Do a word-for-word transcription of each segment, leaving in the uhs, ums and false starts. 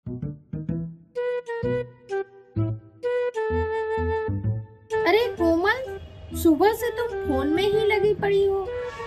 अरे कोमल, सुबह से तुम फोन में ही लगी पड़ी हो।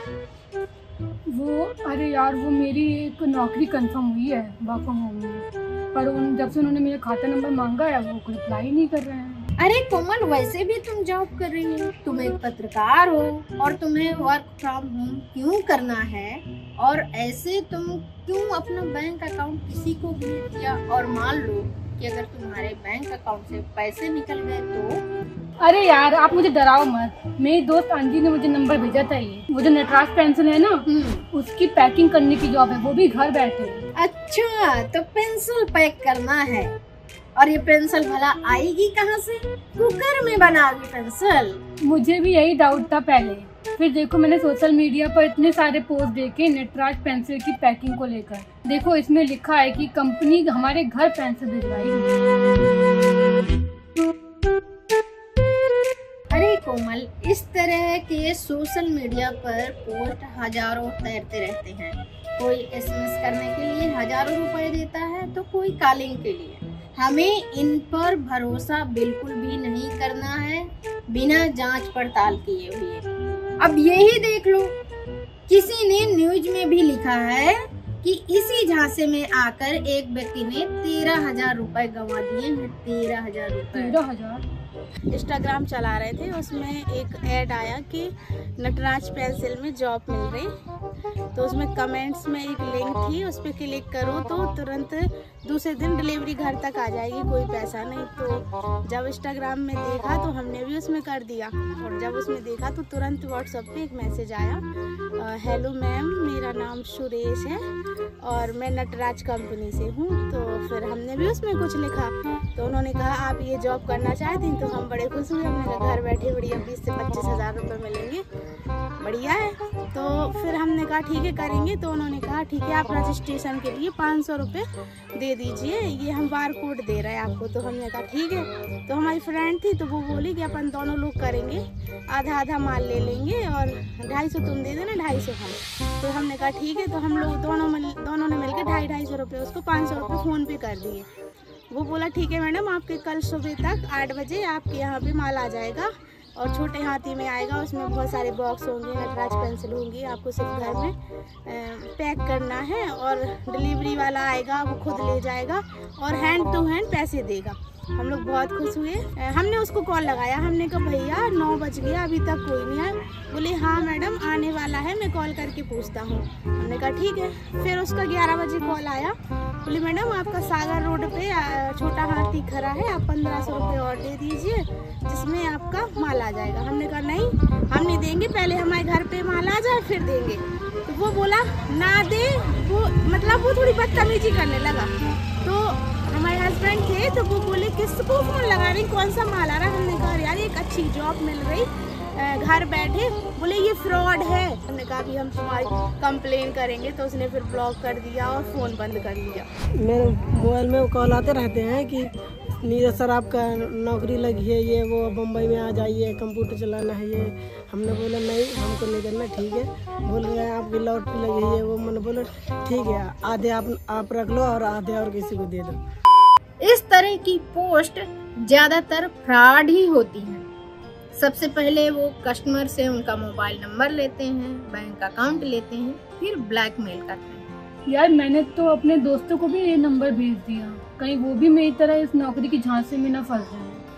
वो अरे यार वो मेरी एक नौकरी कंफर्म हुई है वर्क फ्रॉम होम में, पर उन जब से उन्होंने मेरा खाता नंबर मांगा है वो रिप्लाई नहीं कर रहे हैं। अरे कोमल, वैसे भी तुम जॉब कर रही हो, तुम एक पत्रकार हो और तुम्हें वर्क फ्रॉम होम क्यों करना है? और ऐसे तुम क्यों अपना बैंक अकाउंट किसी को भी दिया? और मान लो कि अगर तुम्हारे बैंक अकाउंट से पैसे निकल गए तो? अरे यार आप मुझे डराओ मत। मेरी दोस्त अंजी ने मुझे नंबर भेजा था, ये वो जो नटराज पेंसिल है ना, उसकी पैकिंग करने की जॉब है, वो भी घर बैठे। अच्छा, तो पेंसिल पैक करना है। और ये पेंसिल भला आएगी कहाँ से? कुकर में बनाओगी पेंसिल? मुझे भी यही डाउट था पहले, फिर देखो मैंने सोशल मीडिया पर इतने सारे पोस्ट देखे नटराज पेंसिल की पैकिंग को लेकर। देखो इसमें लिखा है कि कंपनी हमारे घर पेंसिल भिजवाएगी। अरे कोमल, इस तरह के सोशल मीडिया पर पोस्ट हजारों तैरते रहते हैं। कोई एसएमएस करने के लिए हजारों रुपए देता है तो कोई कॉलिंग के लिए। हमें इन पर भरोसा बिल्कुल भी नहीं करना है बिना जांच पड़ताल किए हुए। अब यही देख लो, किसी ने न्यूज में भी लिखा है कि इसी झांसे में आकर एक व्यक्ति ने तेरह हजार रुपए गंवा दिए हैं। तेरह हजार रुपए तेरह हजार इंस्टाग्राम चला रहे थे, उसमें एक ऐड आया कि नटराज पेंसिल में जॉब मिल रही, तो उसमें कमेंट्स में एक लिंक थी, उस पर क्लिक करो तो तुरंत दूसरे दिन डिलीवरी घर तक आ जाएगी, कोई पैसा नहीं। तो जब इंस्टाग्राम में देखा तो हमने भी उसमें कर दिया, और जब उसमें देखा तो तुरंत व्हाट्सएप पे एक मैसेज आया, हेलो मैम, मेरा नाम सुरेश है और मैं नटराज कंपनी से हूँ। तो फिर हमने भी उसमें कुछ लिखा, तो उन्होंने कहा आप ये जॉब करना चाहती हैं? तो हम बड़े खुश हुए, हमने कहा घर बैठे बढ़िया बीस से पच्चीस हजार रुपये मिलेंगे, बढ़िया है। तो फिर हमने कहा ठीक है करेंगे। तो उन्होंने कहा ठीक है आप रजिस्ट्रेशन के लिए पाँच सौ रुपये दे दीजिए, ये हम बार कोड दे रहे हैं आपको। तो हमने कहा ठीक है। तो हमारी फ्रेंड थी तो वो बोली कि अपन दोनों लोग करेंगे, आधा आधा माल ले लेंगे और ढाई सौ तुम दे देना, ढाई सौ हम। तो हमने कहा ठीक है। तो हम लोग दोनों मिल दोनों ने मिलकर ढाई ढाई सौ रुपये उसको पाँच सौ रुपये फ़ोन पे कर दिए। वो बोला ठीक है मैडम, आपके कल सुबह तक आठ बजे आपके यहाँ पे माल आ जाएगा और छोटे हाथी में आएगा, उसमें बहुत सारे बॉक्स होंगे, नटराज पेंसिल होंगी, आपको सिर्फ घर में पैक करना है और डिलीवरी वाला आएगा वो खुद ले जाएगा और हैंड टू हैंड पैसे देगा। हम लोग बहुत खुश हुए। हमने उसको कॉल लगाया, हमने कहा भैया नौ बज गया अभी तक कोई नहीं आया। बोले हाँ मैडम आने वाला है, मैं कॉल करके पूछता हूँ। हमने कहा ठीक है। फिर उसका ग्यारह बजे कॉल आया, बोले मैडम आपका सागर रोड पे छोटा हाथी खड़ा है, आप पंद्रह सौ रुपये और दे दीजिए जिसमें आपका माल आ जाएगा। हमने कहा नहीं हम नहीं देंगे, पहले हमारे घर पे माल आ जाए फिर देंगे। तो वो बोला ना दे, वो मतलब वो थोड़ी बदतमीजी करने लगा। तो हमारे हस्बैंड थे तो वो बोले किसको फोन लगा रही, कौन सा माल आ रहा है? हमने कहा यार एक अच्छी जॉब मिल रही घर बैठे। बोले ये फ्रॉड है। हमने कहा कि हम तुम्हारी कंप्लेन करेंगे। तो उसने फिर ब्लॉक कर दिया और फ़ोन बंद कर दिया। मेरे मोबाइल में कॉल आते रहते हैं कि नीरज सर आपका नौकरी लगी है, ये वो बम्बई में आ जाइए, कंप्यूटर चलाना है ये। हमने बोला नहीं हमको नहीं करना। ठीक है, बोल रहे हैं आपकी लॉटरी लगी है वो। मैंने बोला ठीक है आधे आप आप रख लो और आधे और किसी को दे दो। इस तरह की पोस्ट ज्यादातर फ्रॉड ही होती हैं। सबसे पहले वो कस्टमर से उनका मोबाइल नंबर लेते हैं, बैंक अकाउंट लेते हैं, फिर ब्लैकमेल करते हैं। यार मैंने तो अपने दोस्तों को भी ये नंबर भेज दिया, कहीं वो भी मेरी तरह इस नौकरी की झांसे में न फंस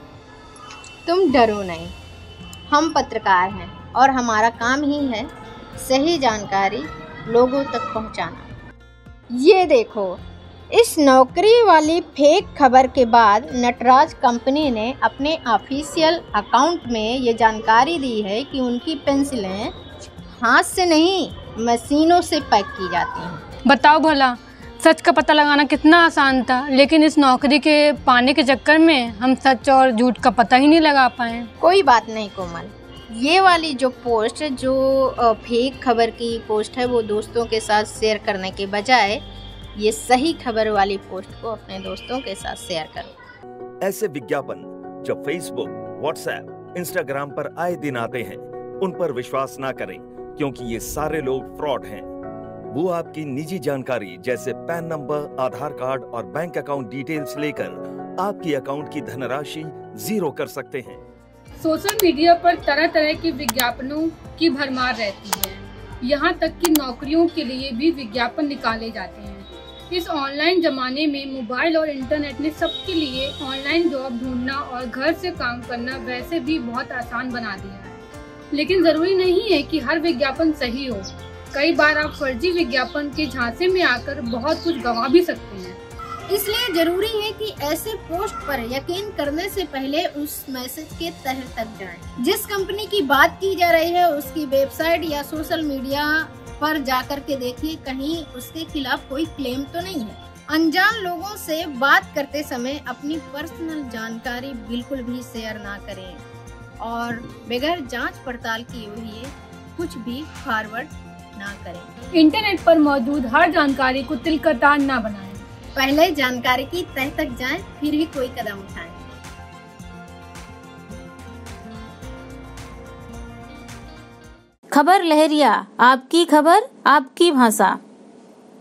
जाए। तुम डरो नहीं, हम पत्रकार हैं और हमारा काम ही है सही जानकारी लोगों तक पहुंचाना। ये देखो, इस नौकरी वाली फेक खबर के बाद नटराज कंपनी ने अपने ऑफिशियल अकाउंट में ये जानकारी दी है कि उनकी पेंसिलें हाथ से नहीं मशीनों से पैक की जाती हैं। बताओ भला, सच का पता लगाना कितना आसान था, लेकिन इस नौकरी के पाने के चक्कर में हम सच और झूठ का पता ही नहीं लगा पाए। कोई बात नहीं कोमल, ये वाली जो पोस्ट जो फेक खबर की पोस्ट है वो दोस्तों के साथ शेयर करने के बजाय ये सही खबर वाली पोस्ट को अपने दोस्तों के साथ शेयर करो। ऐसे विज्ञापन जब फेसबुक, व्हाट्सएप, इंस्टाग्राम पर आए दिन आते हैं, उन पर विश्वास ना करें क्योंकि ये सारे लोग फ्रॉड हैं। वो आपकी निजी जानकारी जैसे पैन नंबर, आधार कार्ड और बैंक अकाउंट डिटेल्स लेकर आपकी अकाउंट की धनराशि जीरो कर सकते हैं। सोशल मीडिया पर तरह तरह के विज्ञापनों की भरमार रहती है। यहाँ तक कि नौकरियों के लिए भी विज्ञापन निकाले जाते हैं। इस ऑनलाइन जमाने में मोबाइल और इंटरनेट ने सबके लिए ऑनलाइन जॉब ढूंढना और घर से काम करना वैसे भी बहुत आसान बना दिया है। लेकिन जरूरी नहीं है कि हर विज्ञापन सही हो। कई बार आप फर्जी विज्ञापन के झांसे में आकर बहुत कुछ गंवा भी सकते हैं। इसलिए जरूरी है कि ऐसे पोस्ट पर यकीन करने से पहले उस मैसेज के तह तक जाएं। जिस कंपनी की बात की जा रही है उसकी वेबसाइट या सोशल मीडिया पर जाकर के देखिए, कहीं उसके खिलाफ कोई क्लेम तो नहीं है। अनजान लोगों से बात करते समय अपनी पर्सनल जानकारी बिल्कुल भी शेयर ना करें और बगैर जांच पड़ताल किए हुए कुछ भी फॉरवर्ड ना करें। इंटरनेट पर मौजूद हर जानकारी को तिल का तार ना बनाएं। पहले जानकारी की तह तक जाएं, फिर ही कोई कदम उठाएं। खबर लहरिया, आपकी खबर आपकी भाषा।